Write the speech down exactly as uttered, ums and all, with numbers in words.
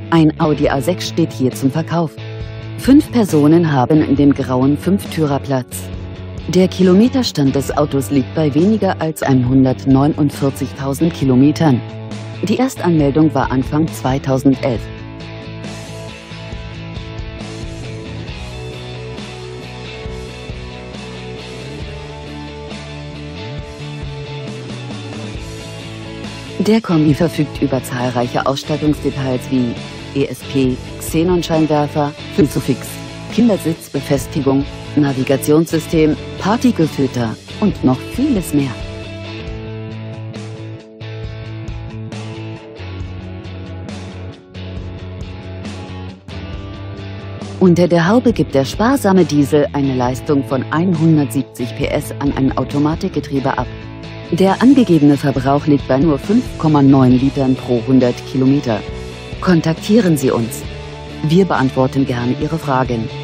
Ein Audi A sechs steht hier zum Verkauf. Fünf Personen haben in dem grauen Fünftürer Platz. Der Kilometerstand des Autos liegt bei weniger als hundertneunundvierzigtausend Kilometern. Die Erstanmeldung war Anfang zweitausendelf. Der Kombi verfügt über zahlreiche Ausstattungsdetails wie E S P, Xenonscheinwerfer, Isofix, Kindersitzbefestigung, Navigationssystem, Partikelfilter und noch vieles mehr. Unter der Haube gibt der sparsame Diesel eine Leistung von hundertsiebzig P S an ein Automatikgetriebe ab. Der angegebene Verbrauch liegt bei nur fünf Komma neun Litern pro hundert Kilometer. Kontaktieren Sie uns. Wir beantworten gerne Ihre Fragen.